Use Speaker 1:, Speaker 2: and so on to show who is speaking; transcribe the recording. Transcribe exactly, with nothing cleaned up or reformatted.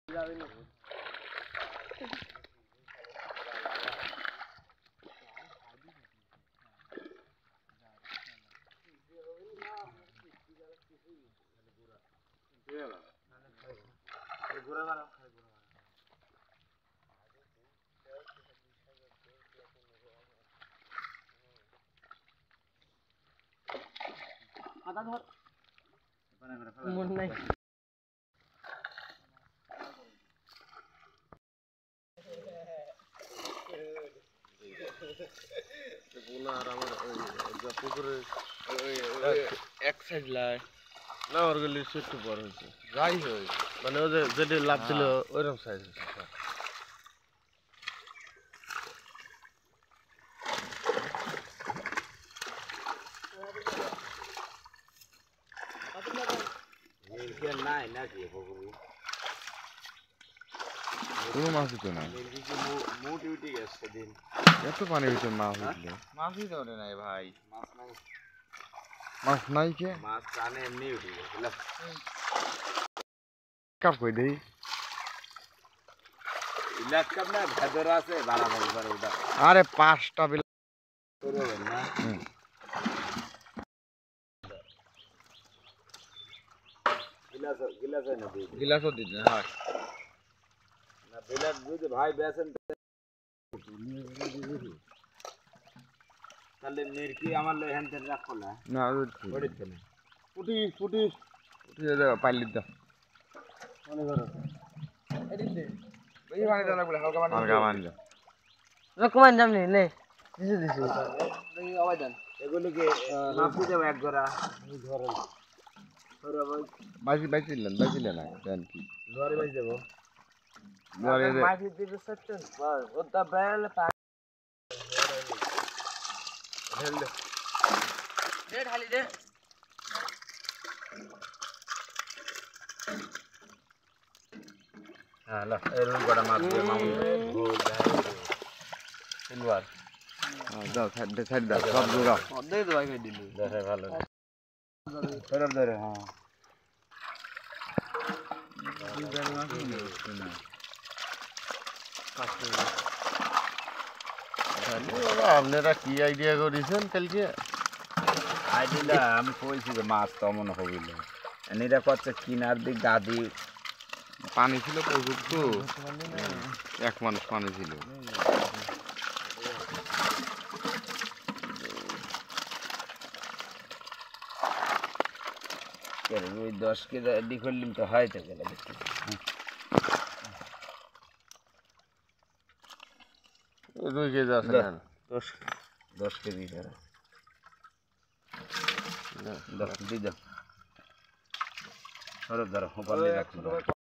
Speaker 1: এক সাইড লাই না ওর গলি একটু বড় হয়েছে যাই হয় মানে ওদের যেটা লাভ ছিল ওইরকম সাইজ হয়েছে নাই নাকি কোনো মাছই তো নাই মোট উঠে গেছে দিন এত পানির ভিতর মাছ উঠলে মাছই তো ওঠে নাই ভাই মাছ নাই মাছ নাই কে মাছ টানে এমনি উঠে গেছিল কাপ কই দেই ইলাক কাপ না ভেতর আছে বাড়াবাড়ি করে ওটা আরে পাঁচটা বিল করবেন না গিলাস গিলাস না দিই গিলাসও দিতে হ্যাঁ না বিলাস যদি ভাই বেচেন তাহলে মিরকি আমার লই হ্যান তেন রাখো না না ওড়িতে না পুটি পুটি পুটি দাও পাইলি দাও মনে করো এদিকে বেশি পানি দাও লাগবে হালকা পানি হালকা পানি দাও না কমান দাম নেই নে দিছি দিছি দেখি আওয়াজ দেন এগুলো কি মাপু দেব এক গড়া এই ঘরে ধরো ভাই বাইজি বাইজিলেন বাইজিলেন না দেন কি ঘরে বাইজ দেব ঘরে মাটি দিতে সত্যন বাস ওটা বেল পা ঢেল দে দে ঢালি দে হ্যাঁ লা এর বড় মাছ দিয়ে মামুন ভুল সিলভার হ্যাঁ দাও সাইড দে সাইড দাও সব জোড়া দে তো ভাই কই দিলি দেখে ভালো ফেরত ধরে হ্যাঁ আপনারা কি আইডিয়া করেছেন কালকে আইডিয়া আমি কইছি যে মাছ তেমন হইল এরা করছে কিনার দিক গাদি পানি ছিল প্রচুর তো এক মানুষ পানি ছিল ওই দশ কেজি রেডি করলাম তো হয় তো গেল দুই কেজি আছে দশ দশ কেজি দশ দিয়ে দাও ধরো ধরো